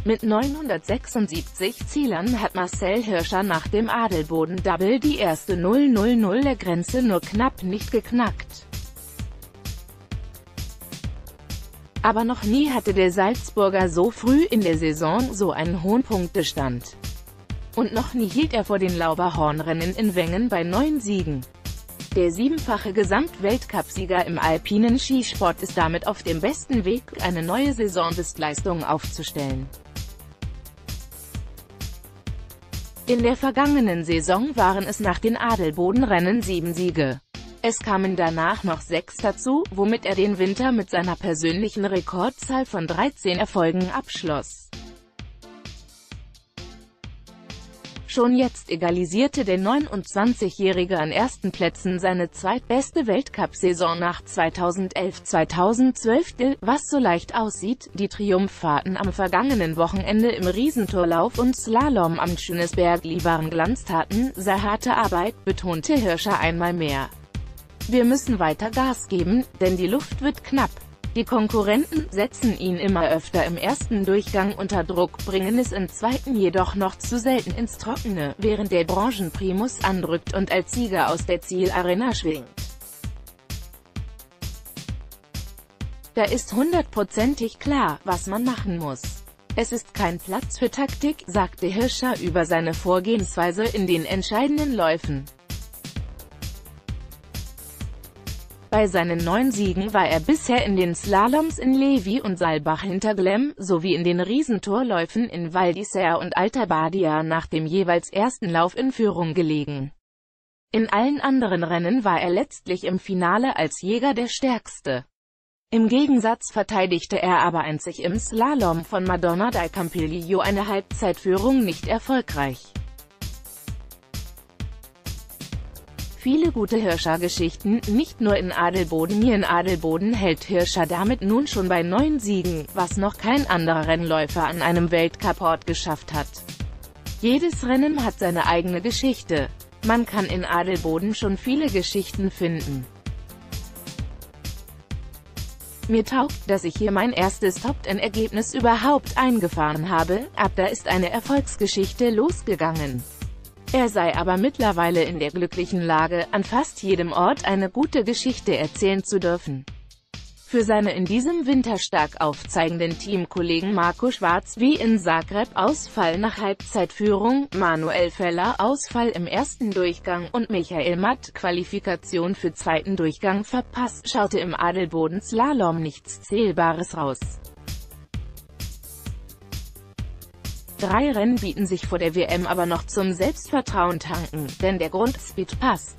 Mit 976 Zielern hat Marcel Hirscher nach dem Adelboden-Double die erste 0:0:0-Grenze nur knapp nicht geknackt. Aber noch nie hatte der Salzburger so früh in der Saison so einen hohen Punktestand. Und noch nie hielt er vor den Lauberhornrennen in Wengen bei 9 Siegen. Der siebenfache Gesamtweltcupsieger im alpinen Skisport ist damit auf dem besten Weg, eine neue Saisonbestleistung aufzustellen. In der vergangenen Saison waren es nach den Adelboden-Rennen 7 Siege. Es kamen danach noch 6 dazu, womit er den Winter mit seiner persönlichen Rekordzahl von 13 Erfolgen abschloss. Schon jetzt egalisierte der 29-Jährige an ersten Plätzen seine zweitbeste Weltcup-Saison nach 2011-2012, was so leicht aussieht. Die Triumphfahrten am vergangenen Wochenende im Riesentorlauf und Slalom am Schönesbergli waren Glanztaten, sei harte Arbeit, betonte Hirscher einmal mehr. Wir müssen weiter Gas geben, denn die Luft wird knapp. Die Konkurrenten setzen ihn immer öfter im ersten Durchgang unter Druck, bringen es im zweiten jedoch noch zu selten ins Trockene, während der Branchenprimus andrückt und als Sieger aus der Zielarena schwingt. Da ist hundertprozentig klar, was man machen muss. Es ist kein Platz für Taktik, sagte Hirscher über seine Vorgehensweise in den entscheidenden Läufen. Bei seinen 9 Siegen war er bisher in den Slaloms in Levi und Saalbach hinter Glem, sowie in den Riesentorläufen in Val d'Isère und Alta Badia nach dem jeweils ersten Lauf in Führung gelegen. In allen anderen Rennen war er letztlich im Finale als Jäger der Stärkste. Im Gegensatz verteidigte er aber einzig im Slalom von Madonna dei Campiglio eine Halbzeitführung nicht erfolgreich. Viele gute Hirscher-Geschichten, nicht nur in Adelboden. Hier in Adelboden hält Hirscher damit nun schon bei 9 Siegen, was noch kein anderer Rennläufer an einem Weltcuport geschafft hat. Jedes Rennen hat seine eigene Geschichte. Man kann in Adelboden schon viele Geschichten finden. Mir taugt, dass ich hier mein erstes Top-10-Ergebnis überhaupt eingefahren habe, ab da ist eine Erfolgsgeschichte losgegangen. Er sei aber mittlerweile in der glücklichen Lage, an fast jedem Ort eine gute Geschichte erzählen zu dürfen. Für seine in diesem Winter stark aufzeigenden Teamkollegen Marco Schwarz wie in Zagreb Ausfall nach Halbzeitführung, Manuel Feller Ausfall im ersten Durchgang und Michael Matt Qualifikation für zweiten Durchgang verpasst, schaute im Adelboden Slalom nichts Zählbares raus. 3 Rennen bieten sich vor der WM aber noch zum Selbstvertrauen tanken, denn der Grundspeed passt.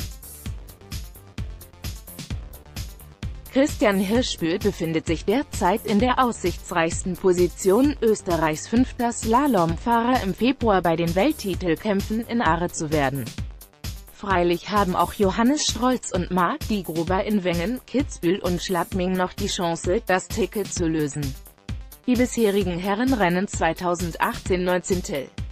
Christian Hirschbühl befindet sich derzeit in der aussichtsreichsten Position, Österreichs 5. Slalomfahrer im Februar bei den Welttitelkämpfen in Aare zu werden. Freilich haben auch Johannes Strolz und Marc Gruber in Wengen, Kitzbühel und Schladming noch die Chance, das Ticket zu lösen. Die bisherigen Herrenrennen 2018 19.